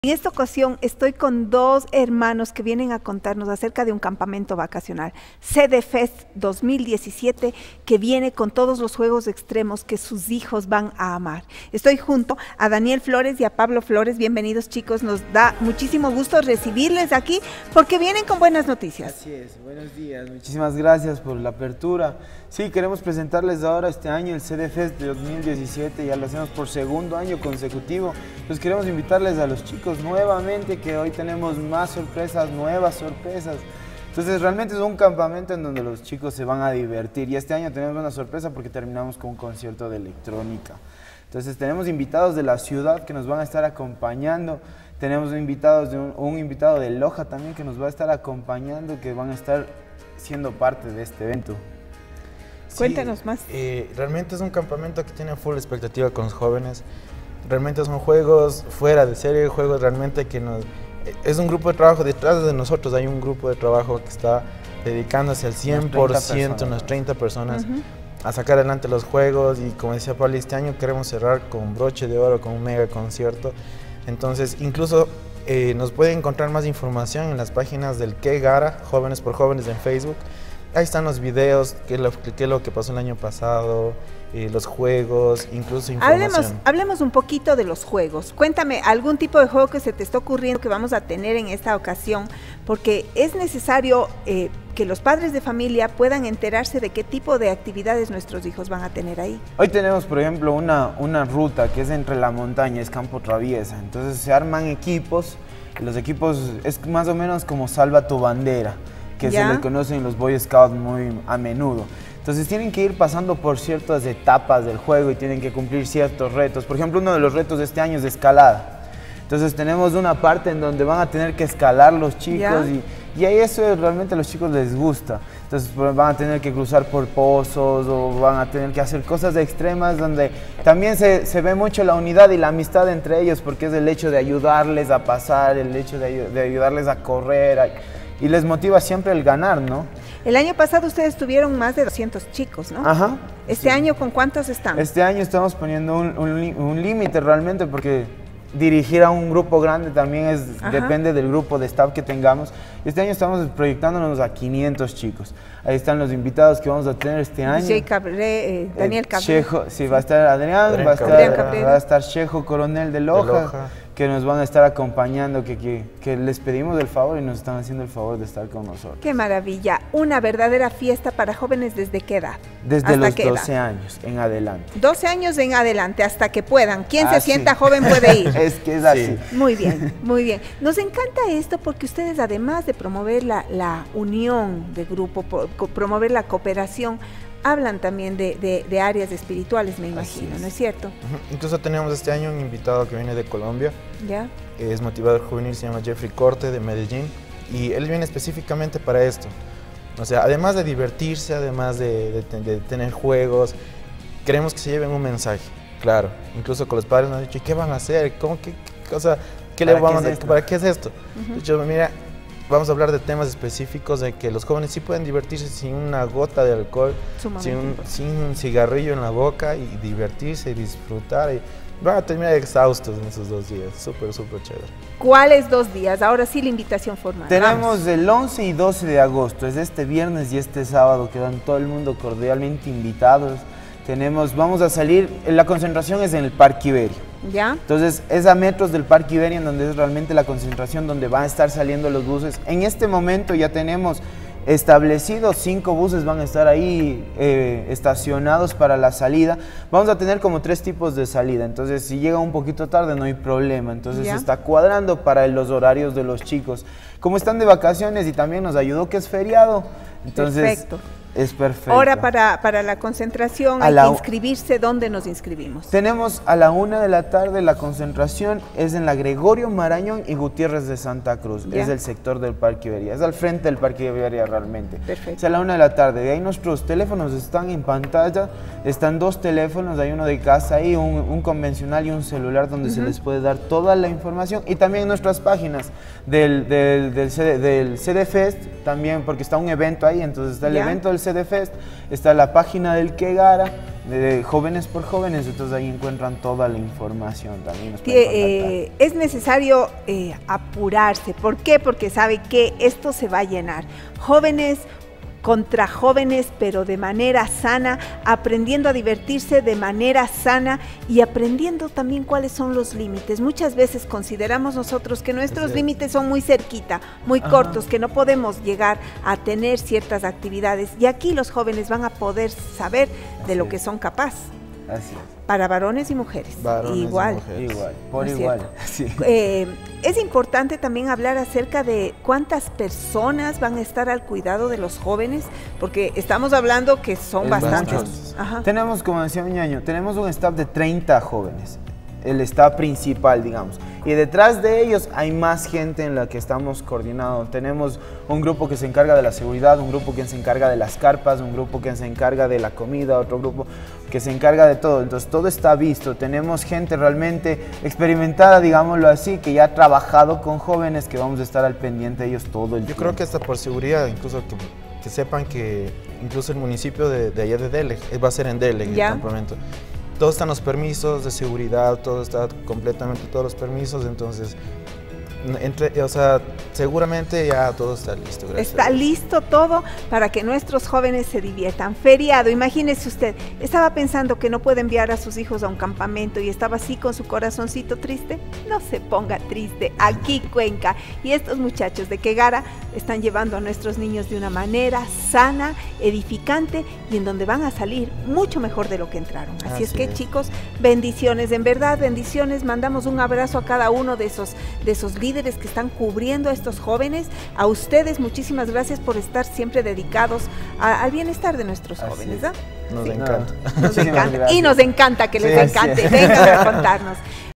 En esta ocasión estoy con dos hermanos que vienen a contarnos acerca de un campamento vacacional, CDFest 2017, que viene con todos los juegos extremos que sus hijos van a amar. Estoy junto a Daniel Flores y a Pablo Flores. Bienvenidos, chicos, nos da muchísimo gusto recibirles aquí porque vienen con buenas noticias. Así es, buenos días, muchísimas gracias por la apertura. Sí, queremos presentarles ahora este año el CDFest de 2017, ya lo hacemos por segundo año consecutivo. Pues queremos invitarles a los chicos nuevamente, que hoy tenemos más sorpresas, nuevas sorpresas. Entonces realmente es un campamento en donde los chicos se van a divertir, y este año tenemos una sorpresa porque terminamos con un concierto de electrónica. Entonces tenemos invitados de la ciudad que nos van a estar acompañando, tenemos invitados un invitado de Loja también que nos va a estar acompañando, que van a estar siendo parte de este evento. Cuéntanos más. Realmente es un campamento que tiene full expectativa con los jóvenes. Realmente son juegos fuera de serie, juegos realmente que nos... Es un grupo de trabajo, detrás de nosotros hay un grupo de trabajo que está dedicándose al 100%, unas 30 personas, a sacar adelante los juegos. Y como decía Pablo, este año queremos cerrar con broche de oro, con un mega concierto. Entonces, incluso nos pueden encontrar más información en las páginas del Que Gara, Jóvenes por Jóvenes en Facebook. Ahí están los videos, qué es lo que pasó el año pasado, los juegos, incluso información. Hablemos un poquito de los juegos. Cuéntame algún tipo de juego que se te está ocurriendo que vamos a tener en esta ocasión, porque es necesario que los padres de familia puedan enterarse de qué tipo de actividades nuestros hijos van a tener ahí. Hoy tenemos, por ejemplo, una ruta que es entre la montaña, es campo traviesa. Entonces se arman equipos, los equipos es más o menos como Salva tu Bandera, que se les conocen en los Boy Scouts muy a menudo. Entonces tienen que ir pasando por ciertas etapas del juego y tienen que cumplir ciertos retos. Por ejemplo, uno de los retos de este año es de escalada. Entonces tenemos una parte en donde van a tener que escalar los chicos y ahí eso realmente a los chicos les gusta. Entonces van a tener que cruzar por pozos o van a tener que hacer cosas extremas donde también se ve mucho la unidad y la amistad entre ellos, porque es el hecho de ayudarles a pasar, el hecho de ayudarles a correr. Y les motiva siempre el ganar, ¿no? El año pasado ustedes tuvieron más de 200 chicos, ¿no? Ajá. ¿Este año con cuántos están? Este año estamos poniendo un límite realmente, porque dirigir a un grupo grande también depende del grupo de staff que tengamos. Este año estamos proyectándonos a 500 chicos. Ahí están los invitados que vamos a tener este año. Daniel Cabré. Chejo, sí, va a estar Adrián va a estar Chejo Coronel de Loja, que nos van a estar acompañando, que les pedimos el favor y nos están haciendo el favor de estar con nosotros. ¡Qué maravilla! Una verdadera fiesta para jóvenes, ¿desde qué edad? Desde los 12 años en adelante. 12 años en adelante, hasta que puedan. Quien se sienta joven puede ir. Es que es así. Muy bien, muy bien. Nos encanta esto porque ustedes, además de promover la unión de grupo, promover la cooperación, hablan también de áreas espirituales, me imagino, ¿no es cierto? Incluso tenemos este año un invitado que viene de Colombia. ¿Ya? Es motivador juvenil, se llama Jeffrey Corte, de Medellín, y él viene específicamente para esto. O sea, además de divertirse, además de tener juegos, queremos que se lleven un mensaje, claro. Incluso con los padres nos han dicho, ¿y qué van a hacer? ¿Cómo qué cosa? ¿Para qué es esto? De hecho, mira, vamos a hablar de temas específicos de que los jóvenes sí pueden divertirse sin una gota de alcohol, sin un cigarrillo en la boca, y divertirse y disfrutar. Y van a terminar exhaustos en esos 2 días. Súper, súper chévere. ¿Cuáles 2 días? Ahora sí la invitación formal. Tenemos el 11 y 12 de agosto, es este viernes y este sábado, quedan todo el mundo cordialmente invitados. Vamos a salir, la concentración es en el Parque Iberia. ¿Ya? Entonces es a metros del Parque Iberia, en donde es realmente la concentración, donde van a estar saliendo los buses. En este momento ya tenemos establecidos 5 buses, van a estar ahí estacionados para la salida. Vamos a tener como 3 tipos de salida, entonces si llega un poquito tarde no hay problema. Entonces se está cuadrando para los horarios de los chicos. Como están de vacaciones y también nos ayudó que es feriado, entonces perfecto. Es perfecto. Ahora para la concentración hay que inscribirse. ¿Dónde nos inscribimos? Tenemos a la 1 de la tarde la concentración, es en la Gregorio Marañón y Gutiérrez de Santa Cruz. Es el sector del Parque Iberia, es al frente del Parque Iberia realmente. Perfecto. Es a la 1 de la tarde, de ahí nuestros teléfonos están en pantalla, están 2 teléfonos, hay uno de casa ahí, un convencional y un celular donde se les puede dar toda la información, y también nuestras páginas del CDFest también, porque está un evento ahí, entonces está el evento del CDFest, está la página del Que Gara de Jóvenes por Jóvenes, entonces ahí encuentran toda la información también. Es necesario apurarse. ¿Por qué? Porque sabe que esto se va a llenar. Jóvenes contra jóvenes, pero de manera sana, aprendiendo a divertirse de manera sana y aprendiendo también cuáles son los límites. Muchas veces consideramos nosotros que nuestros límites son muy cerquita, muy cortos, que no podemos llegar a tener ciertas actividades. Y aquí los jóvenes van a poder saber de lo que son capaces. Así es. Para varones y mujeres. Igual. Igual, por igual. Sí. Es importante también hablar acerca de cuántas personas van a estar al cuidado de los jóvenes, porque estamos hablando que son bastantes. Tenemos, como decía mi ñaño, tenemos un staff de 30 jóvenes, el staff principal, digamos. Y detrás de ellos hay más gente en la que estamos coordinando. Tenemos un grupo que se encarga de la seguridad, un grupo que se encarga de las carpas, un grupo que se encarga de la comida, otro grupo que se encarga de todo. Entonces todo está visto. Tenemos gente realmente experimentada, digámoslo así, que ya ha trabajado con jóvenes, que vamos a estar al pendiente de ellos todo el tiempo. Yo creo que hasta por seguridad, incluso que sepan que incluso el municipio de allá de Dele, va a ser en Dele el campamento. Todos están los permisos de seguridad, todo está completamente, todos los permisos, entonces, seguramente ya todo está listo. Está listo todo para que nuestros jóvenes se diviertan. Feriado, imagínese usted, estaba pensando que no puede enviar a sus hijos a un campamento y estaba así con su corazoncito triste. No se ponga triste, aquí Cuenca y estos muchachos de Quegara están llevando a nuestros niños de una manera sana, edificante y en donde van a salir mucho mejor de lo que entraron. Así es que chicos, bendiciones, en verdad bendiciones, mandamos un abrazo a cada uno de esos líderes que están cubriendo a estos jóvenes. A ustedes muchísimas gracias por estar siempre dedicados al bienestar de nuestros jóvenes. Nos encanta. Nos encanta y nos encanta que les encante. Vengan a contarnos.